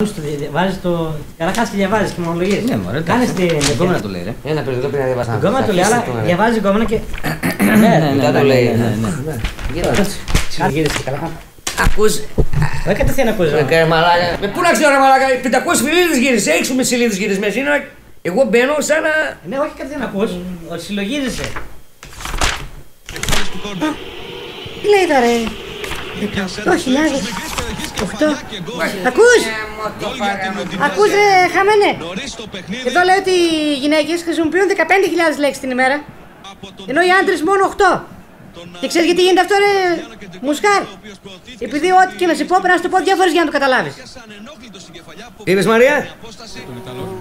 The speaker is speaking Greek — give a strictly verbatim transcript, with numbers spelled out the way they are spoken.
Βάζεις το. Καταρχάς και διαβάζεις και μονολογίες. Ναι, μωρέ. Κάνεις την. Γκόμενα το λέει, ρε. Ένα παιδί εδώ πριν να διαβάσει. Γκόμενα το λέει, αλλά διαβάζει γκόμενα και. Ναι, ναι, Μετά το λέει. Γύρισε και καλά. Ακούς. Δεν κατευθείαν ακούς. Ρε μαλάκα. Με πού να ξέρω ρε μαλάκα. πεντακόσιες σελίδες γύρισε. έξι σελίδες γυρισμένες. Εγώ μπαίνω σαν να. Ναι, όχι κατευθείαν ακούς. Ότι συλλογίζεσαι. Τι λέει τώρα ρε. οκτώ χιλιάδες. οκτώ. Ακούς. Ακούς ρε χαμένε. Εδώ λέει ότι οι γυναίκες χρησιμοποιούν δεκαπέντε χιλιάδες λέξεις την ημέρα. Ενώ οι άντρες μόνο οκτώ. Και ξέρεις γιατί γίνεται αυτό ρε Μουσκάρ. Επειδή ό,τι και να σε πω πρέπει να σου το πω δύο φορές για να το καταλάβεις. Είπες Μαρία.